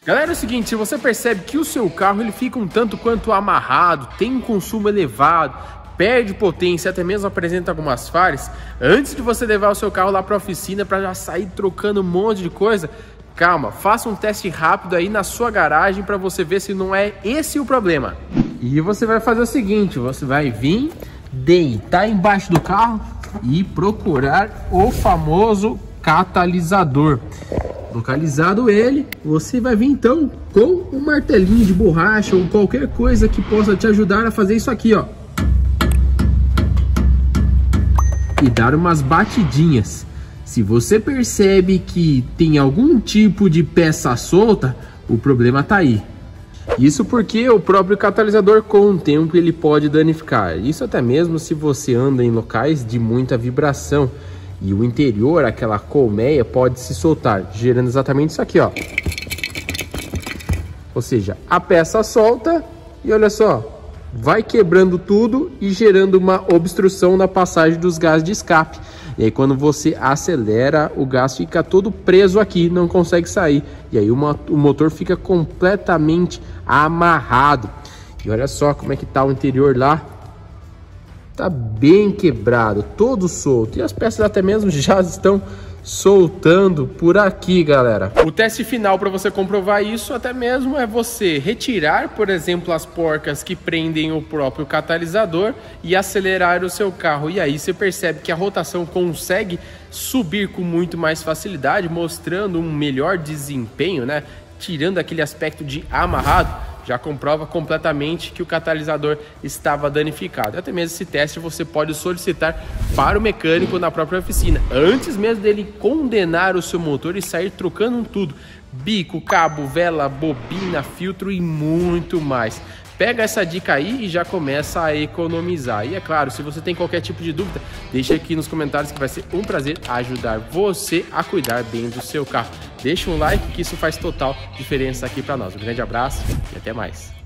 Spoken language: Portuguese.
Galera, é o seguinte, se você percebe que o seu carro ele fica um tanto quanto amarrado, tem um consumo elevado, perde potência, até mesmo apresenta algumas falhas, antes de você levar o seu carro lá para a oficina para já sair trocando um monte de coisa, calma, faça um teste rápido aí na sua garagem para você ver se não é esse o problema. E você vai fazer o seguinte, você vai vir, deitar embaixo do carro e procurar o famoso catalisador. Localizado ele, você vai vir então com um martelinho de borracha ou qualquer coisa que possa te ajudar a fazer isso aqui, ó. E dar umas batidinhas. Se você percebe que tem algum tipo de peça solta, o problema tá aí. Isso porque o próprio catalisador com o tempo ele pode danificar. Isso até mesmo se você anda em locais de muita vibração. E o interior, aquela colmeia, pode se soltar, gerando exatamente isso aqui, ó. Ou seja, a peça solta e olha só, vai quebrando tudo e gerando uma obstrução na passagem dos gases de escape. E aí quando você acelera, o gás fica todo preso aqui, não consegue sair. E aí o motor fica completamente amarrado. E olha só como é que tá o interior lá. Tá bem quebrado, todo solto. E as peças até mesmo já estão soltando por aqui, galera. O teste final para você comprovar isso até mesmo é você retirar, por exemplo, as porcas que prendem o próprio catalisador e acelerar o seu carro. E aí você percebe que a rotação consegue subir com muito mais facilidade, mostrando um melhor desempenho, né? Tirando aquele aspecto de amarrado. Já comprova completamente que o catalisador estava danificado. Até mesmo esse teste você pode solicitar para o mecânico na própria oficina, antes mesmo dele condenar o seu motor e sair trocando tudo. Bico, cabo, vela, bobina, filtro e muito mais. Pega essa dica aí e já começa a economizar. E é claro, se você tem qualquer tipo de dúvida, deixa aqui nos comentários que vai ser um prazer ajudar você a cuidar bem do seu carro. Deixa um like que isso faz total diferença aqui para nós. Um grande abraço e até mais.